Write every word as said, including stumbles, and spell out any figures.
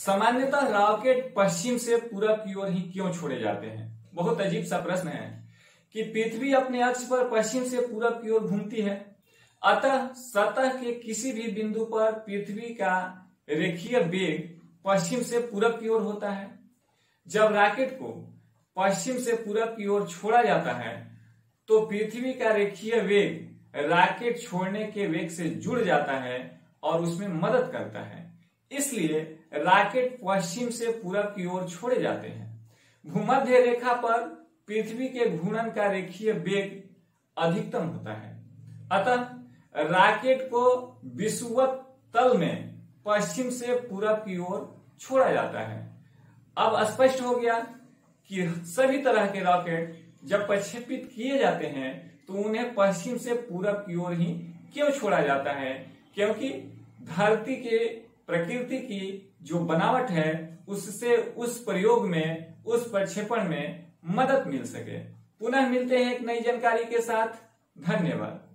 सामान्यतः रॉकेट पश्चिम से पूरब की ओर ही क्यों छोड़े जाते हैं? बहुत अजीब सा प्रश्न है कि पृथ्वी अपने अक्ष पर पश्चिम से पूरब की ओर घूमती है, अतः सतह के किसी भी बिंदु पर पृथ्वी का रेखीय वेग पश्चिम से पूरब की ओर होता है। जब रॉकेट को पश्चिम से पूरब की ओर छोड़ा जाता है तो पृथ्वी का रेखीय वेग रॉकेट छोड़ने के वेग से जुड़ जाता है और उसमें मदद करता है। इसलिए रॉकेट पश्चिम से पूरब की ओर छोड़े जाते हैं। भूमध्य रेखा पर पृथ्वी के घूर्णन का रेखीय वेग अधिकतम होता है, अतः रॉकेट को विषुवत तल में पश्चिम से पूरब की ओर छोड़ा जाता है। अब स्पष्ट हो गया कि सभी तरह के रॉकेट जब प्रक्षेपित किए जाते हैं तो उन्हें पश्चिम से पूरब की ओर ही क्यों छोड़ा जाता है, क्योंकि धरती के प्रकृति की जो बनावट है उससे उस प्रयोग में, उस प्रक्षेपण में मदद मिल सके। पुनः मिलते हैं एक नई जानकारी के साथ। धन्यवाद।